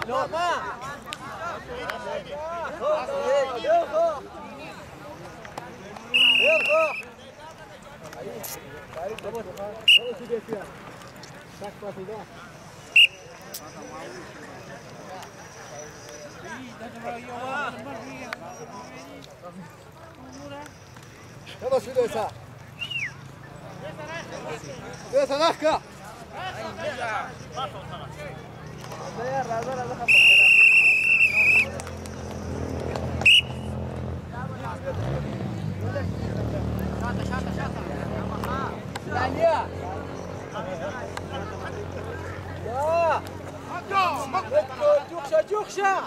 يلا شو يسار يسار نحكا جوخشة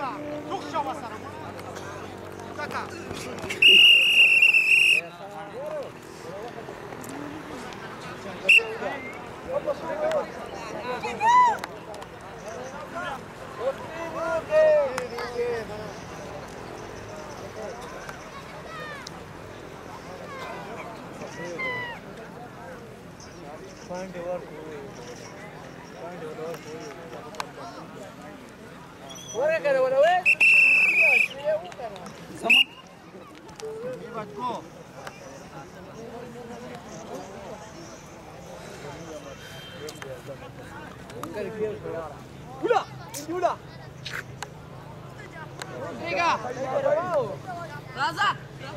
ورا كده ولا وين؟ زمان. ولا ولا Tiga. Raza.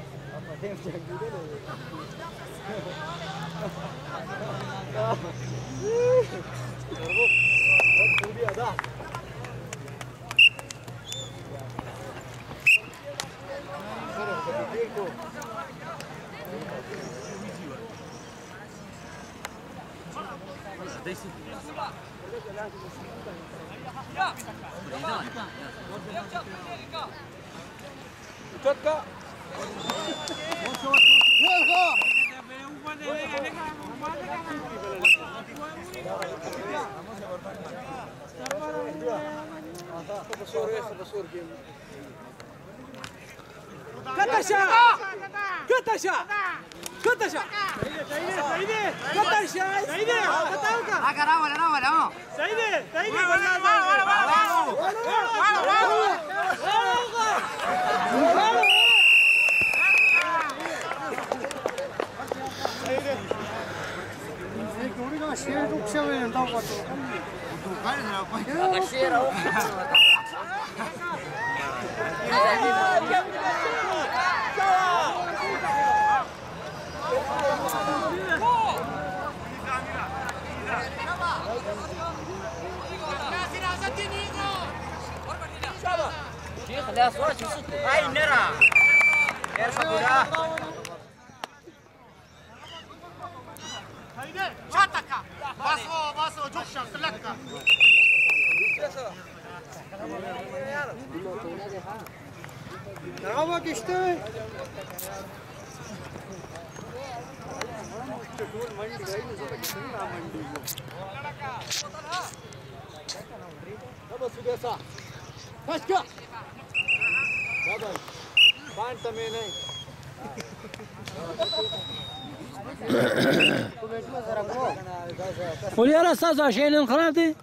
وليرا استاذ عشان خراب دي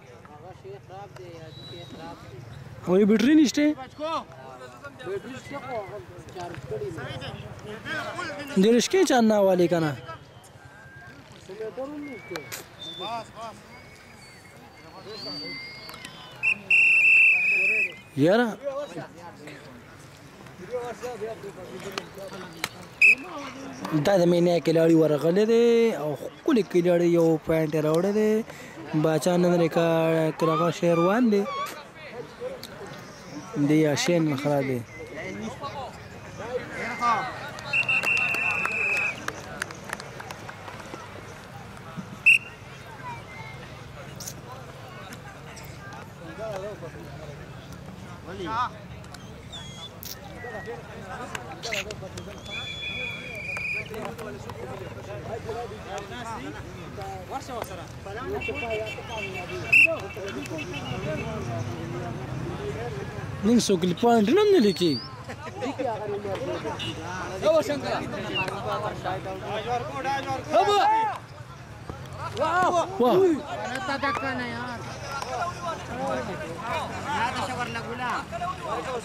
وي بیٹری نشته درشکې چانه والی کنه یارا دا د مینه کلاړی ورغله دي او خپل کلاړی یو پاینټ راوړل دي باچا نن ریکا کراغه شهروان دي دي عشان خراب دي ننسو كل بوينت نملكي هو شنكر هو واو واو انا تدكنا يار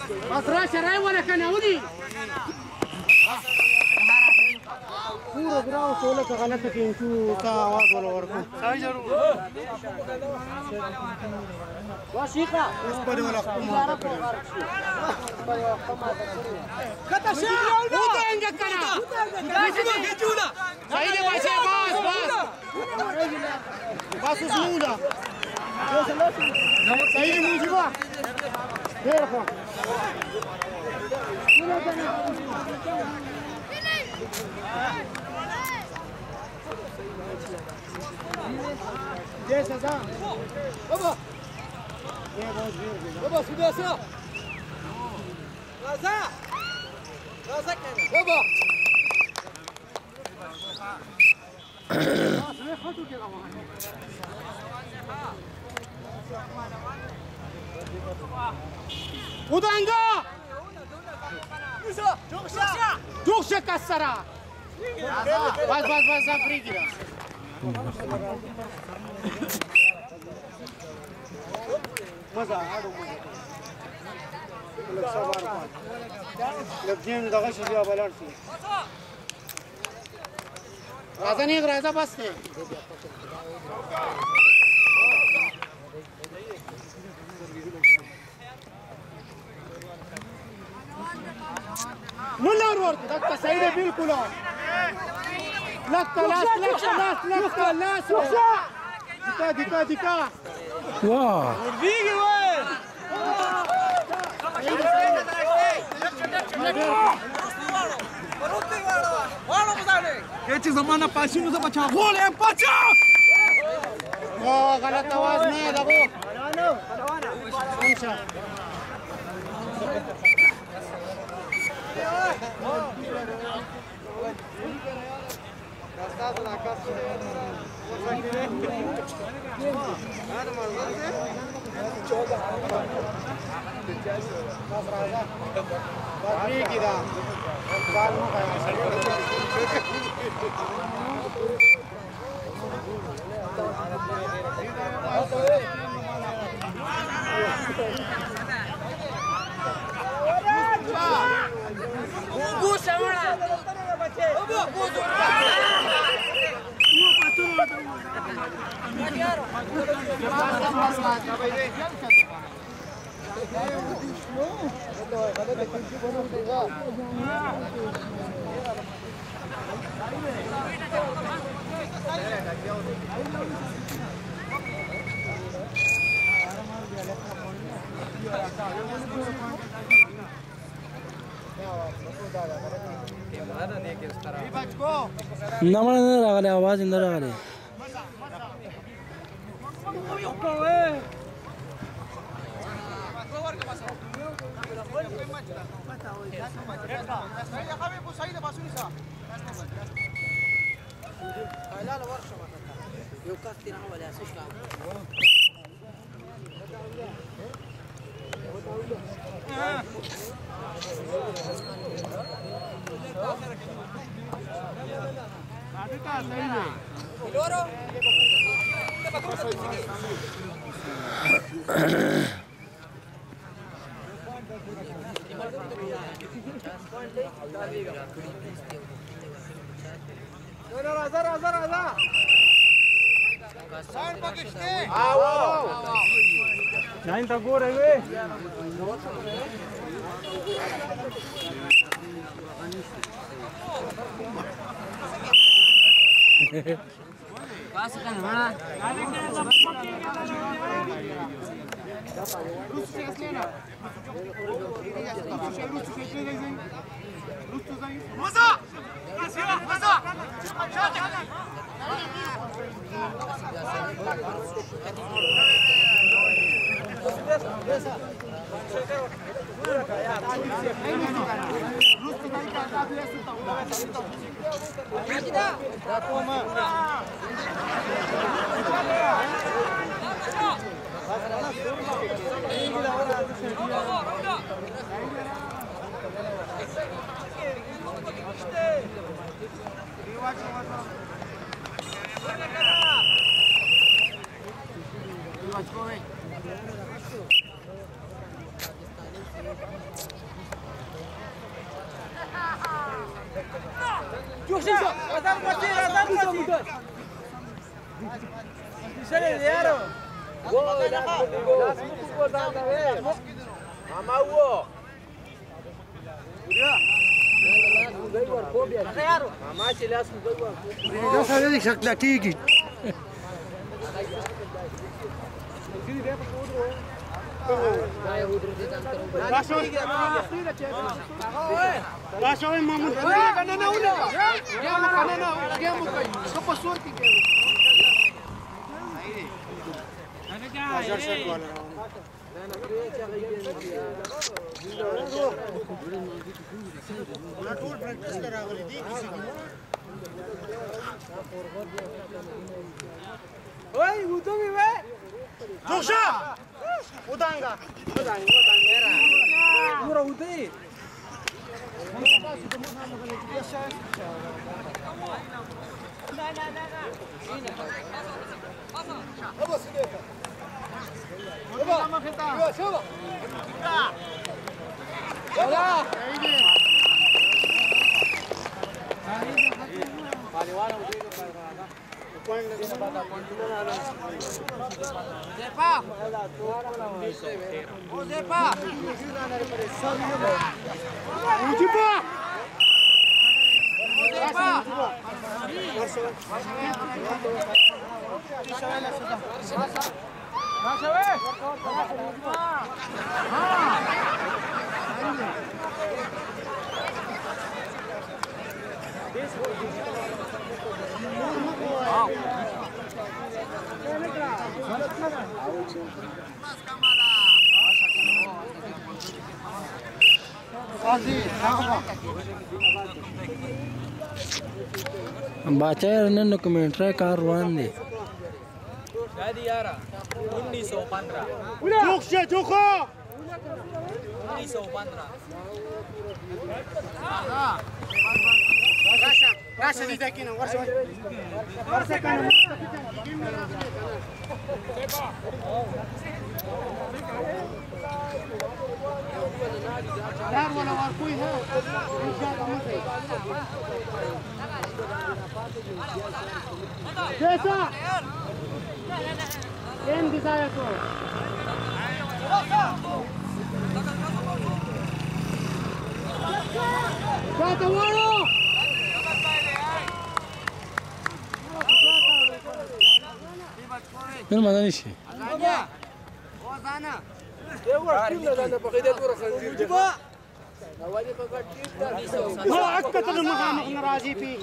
بس راشه راي ولا کنه ودی پورا ګراو ټوله که غلطه کې شو تا आवाज ولا ورکو صحیح ضرور واشيخه اوس په ولا کته شي وته انګه کنه کېچولا صحیح دی بس بس اوس مولا صحیح دی موږي وا ډېر ښه Здесь, да. Баба. Баба, сюда, сюда. Глаза. Глаза, баба. Udanga. Jukşa kasara. Bas afriki da. مزه اړو مزه لږ صبر وکړه لږ جیم دغه شي بیا بلار شي راځه نه راځه بس ته مولر ورته دغه صحیح دی بالکل لک لاس ديكا واو بيجي وين Эти замана пасину за бача голем бача о غلط आवाज نه دغه انشاء نمړ نه راغلی आवाज نه راغلی Ainda agora, hein? Passa kan mana? Musa! Musa! شكلها تيجي Raso yang mamun. Kanana una. Gemo kanana, gemo kai. Sopa suerte gemo. Ajar set wala. Na tool practice करा वाली थी किसी की. ओए उतो भी वे. जोशा. उदांगा. Mura utai. Baca yang dokumentasi karuan deh. Jadi yara 1915. Jokse joko. 1915. Rasa di dekin warsa. Warsa kan. Dar wala war koi hai. Jesa. End desire ko. Kata waro. Ini mana nih sih? ما أكتر المهام نراجي فيه.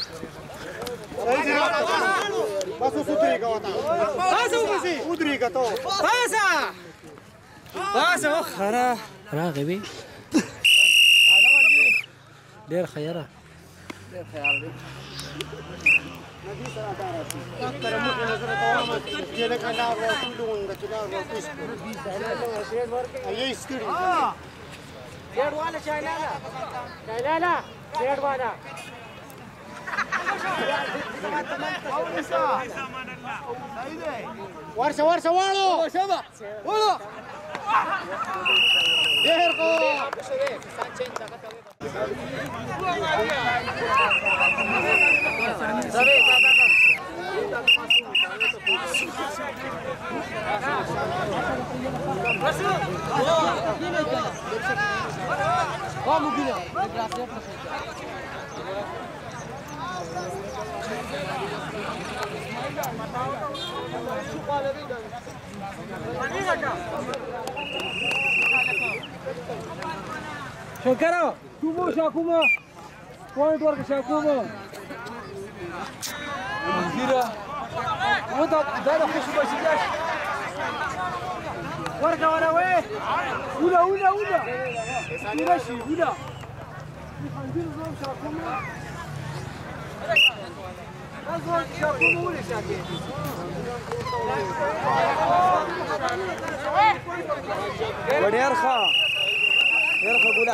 بس سودري كواتا. بس سودري كتو. بس خرا راغبي. دير خيارة. أكتر ممكن نزرع توامات. جلك أنا وطولون كتلا وطيس. أيه يسكري. شير والا شايلالا. شايلالا. شير والا. ورشة ورشة والو. شباب. والو. يهرقو. Vamos, Guilherme. Shankara, Kumo, Shakuma. Point work, Shakuma. Gira. What up? Dada, push the bus. Work away. Ula. Irashi, Ula. Shakuma. Shakuma, Ula, Shakuma. What yarkha? Yarkha Gula.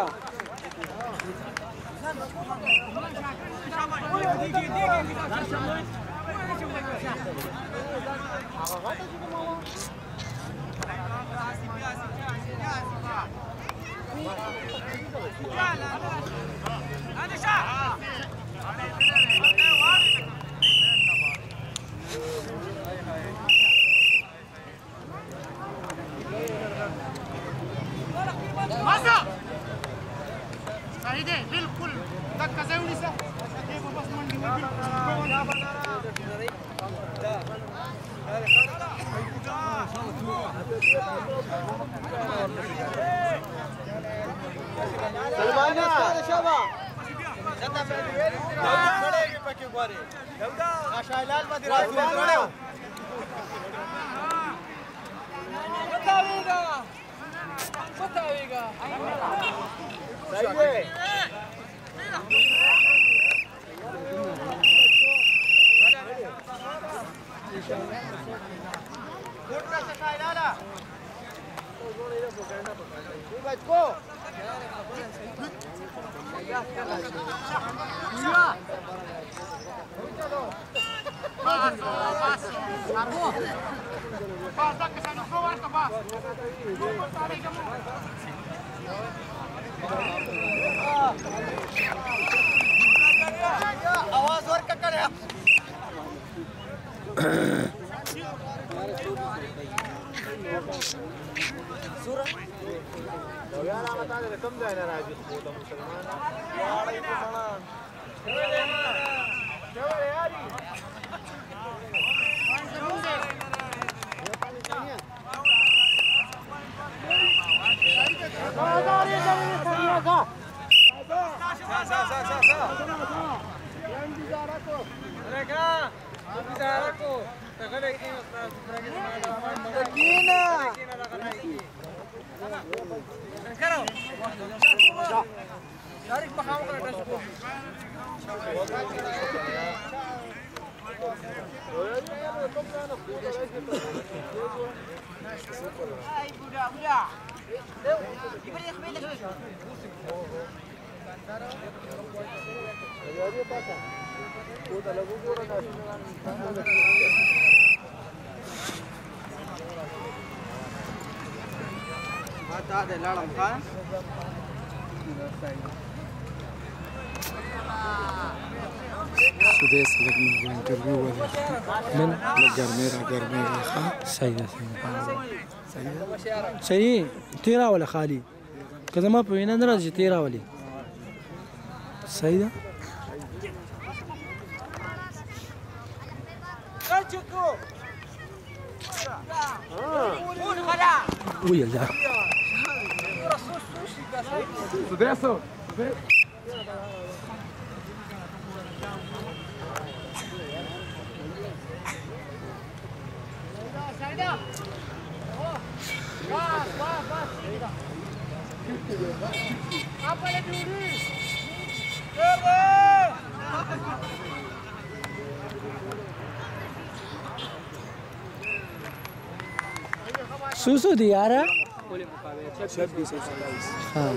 صحیح بالکل دغه ځای ونیسه دې په بس منډي وای سلمانه شابه زته مې ویلي مړېږي پکې ګوري داودا خاشایلال باندې راځي بتاويगा صحیح ہے ګورنه خاشایلالا بچو आवाज और क्या करे सूरा यार बता दे कम जाए ना राजू तो मुसलमान यार ये मुसलमान चलो यारी هذا العالم خان سديس لك من انترفيو من الجرميرة سيدة سيدة تيرا ولا خالي كذا ما بينا نرجع تيرا ولي سيدة ويا ذا Sudesso. سوسو دي يارا हाँ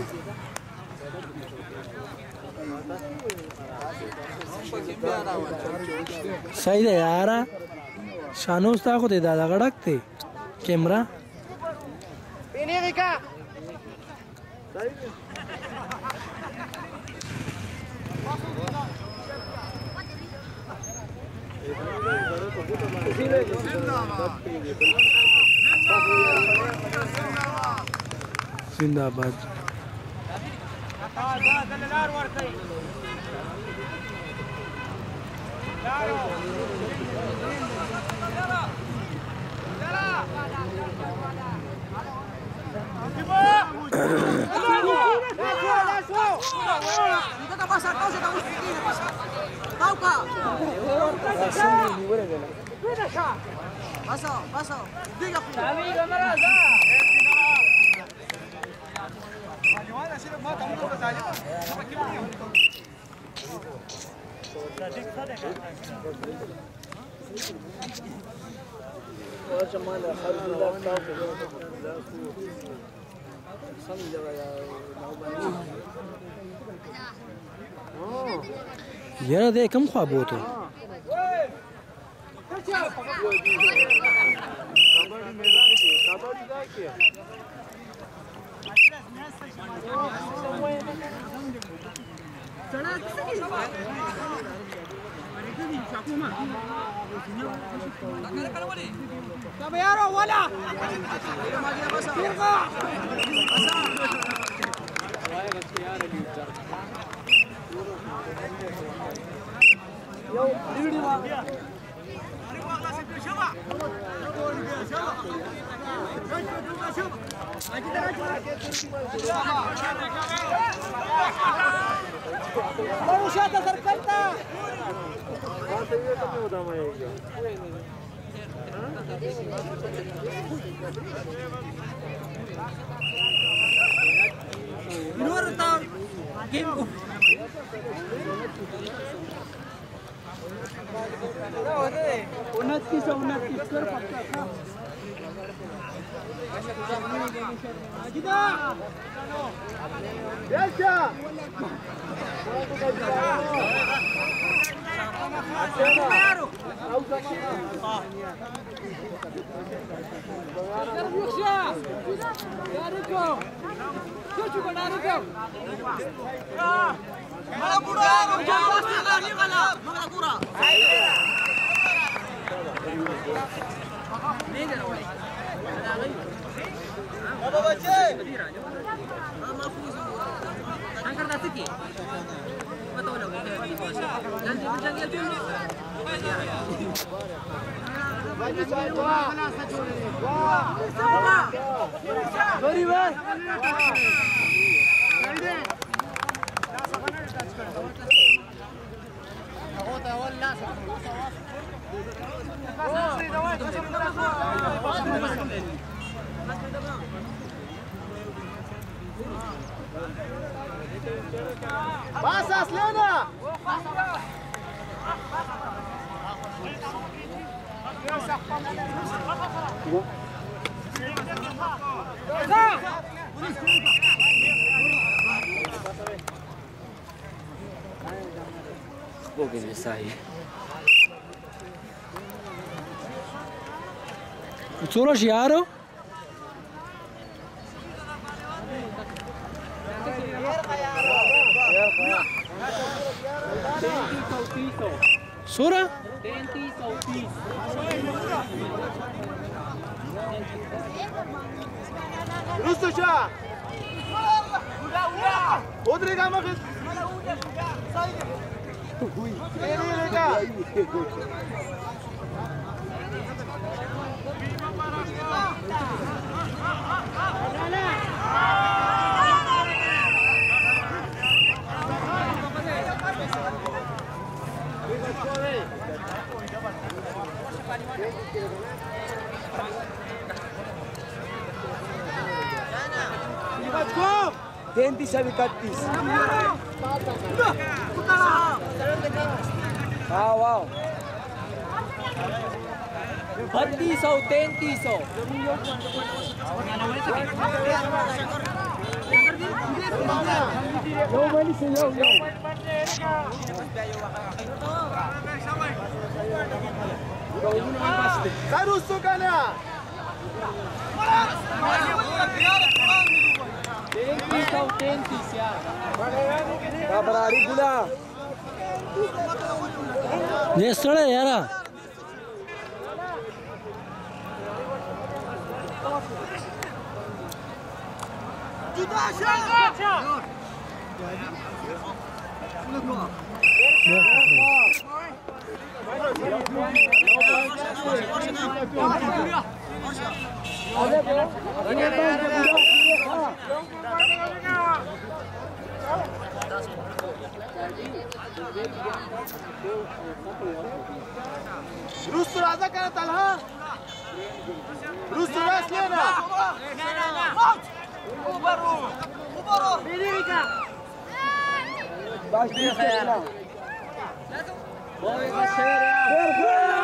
सही है यार शानूस था को दे दादा गड़क थे कैमरा जिंदाबाद Paso. Diga, यार दे कम ख्वाब हो तो Caballero, wala! Firqa! Pasas, Lena! Bogey sahi. Solo Chiaro? Sura? Rustoša! Udri ga mogu! Eri ga! Tentis abikatis. Wow. 3200. Sarusto kana! Kabarari gula. ये सड़े यारा Rusto raza kana talha! Rusto ras lena! Baş bir